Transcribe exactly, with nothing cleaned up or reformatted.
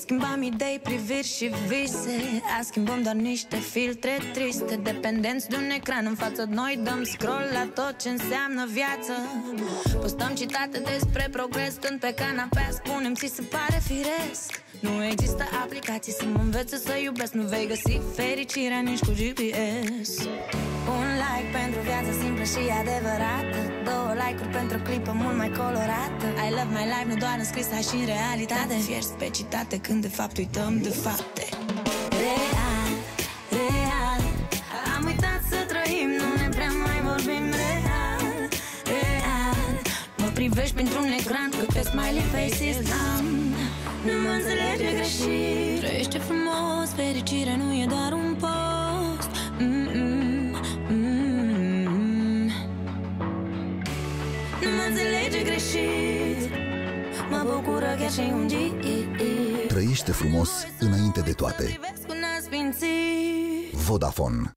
schimbam idei, priviri și vise. Azi schimbăm doar niște filtre triste. Dependenți de un ecran în față, noi dăm scroll la tot ce înseamnă viață. Postăm citate despre progres, stând pe canapea, spunem ți se pare firesc. Nu există aplicații să mă învețe să iubesc. Nu vei găsi fericirea nici cu G P S. Un like pentru viața simplă și adevărată. Două like-uri pentru o clipă mult mai colorată. I love my life, nu doar în scris, dar și în realitate. Fierți pe citate când de fapt uităm de fapte. Real, real, am uitat să trăim, nu ne prea mai vorbim. Real, real, mă privești printr-un ecran, câte smiley faces am. Nu mă înțelege greșit. Trăiește frumos, fericirea nu e doar un post. Mm-mm, mm-mm. Nu mă înțelege greșit. Mă bucură chiar și un G. Trăiește frumos înainte de toate. Vodafone.